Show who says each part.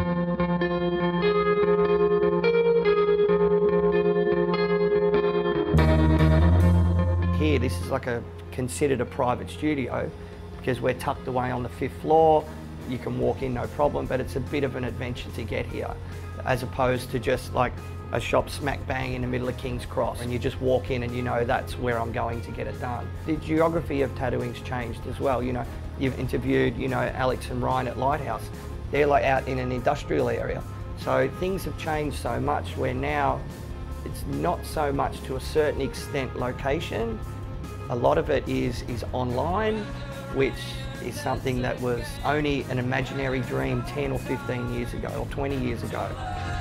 Speaker 1: Here, this is like considered a private studio because we're tucked away on the 5th floor. You can walk in no problem, but it's a bit of an adventure to get here, as opposed to just like a shop smack bang in the middle of King's Cross, and you just walk in and you know that's where I'm going to get it done. The geography of tattooing's changed as well. You know, you've interviewed, you know, Alex and Ryan at Lighthouse. They're like out in an industrial area. So things have changed so much where now it's not so much to a certain extent location. A lot of it is online, which is something that was only an imaginary dream 10 or 15 years ago or 20 years ago.